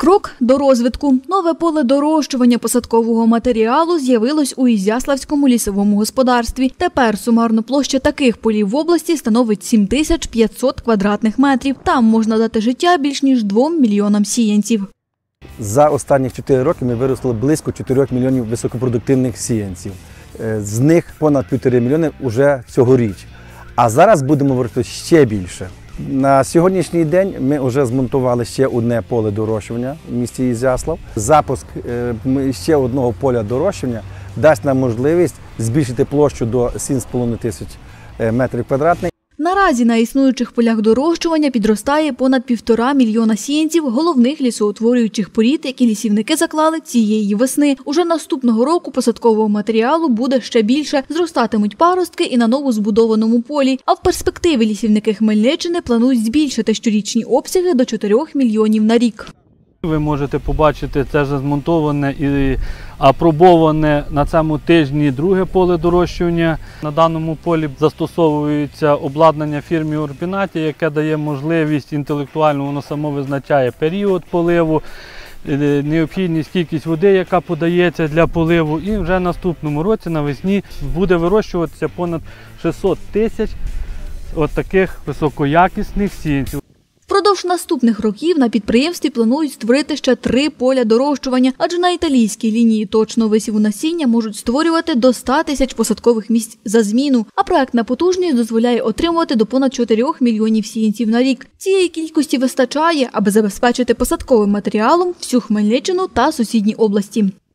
Крок до розвитку. Нове поле дорощування посадкового матеріалу з'явилось у Ізяславському лісовому господарстві. Тепер сумарна площа таких полів в області становить 7500 квадратних метрів. Там можна дати життя більш ніж 2 мільйонам сіянців. За останні 4 роки ми виростили близько 4 мільйонів високопродуктивних сіянців. З них понад 1,5 мільйони вже цьогоріч. А зараз будемо виростити ще більше. На сьогоднішній день ми вже змонтували ще одне поле дорощування в місті Ізяслав. Запуск ще одного поля дорощування дасть нам можливість збільшити площу до 7,5 тисяч метрів квадратних. Наразі на існуючих полях дорощування підростає понад 1,5 мільйона сіянців головних лісоутворюючих порід, які лісівники заклали цієї весни. Уже наступного року посадкового матеріалу буде ще більше. Зростатимуть паростки і на новозбудованому полі. А в перспективі лісівники Хмельниччини планують збільшити щорічні обсяги до 4 мільйонів на рік. Ви можете побачити, це вже змонтоване і апробоване на цьому тижні друге поле дорощування. На даному полі застосовується обладнання фірми Урбінаті, яке дає можливість інтелектуально, воно само визначає період поливу, необхідність кількість води, яка подається для поливу. І вже наступному році навесні буде вирощуватися понад 600 тисяч таких високоякісних сіянців. Впродовж наступних років на підприємстві планують створити ще 3 поля дорощування, адже на італійській лінії точного висіву насіння можуть створювати до 100 тисяч посадкових місць за зміну, а проектна потужність дозволяє отримувати до понад 4 мільйонів сіянців на рік. Цієї кількості вистачає, аби забезпечити посадковим матеріалом всю Хмельниччину та сусідні області.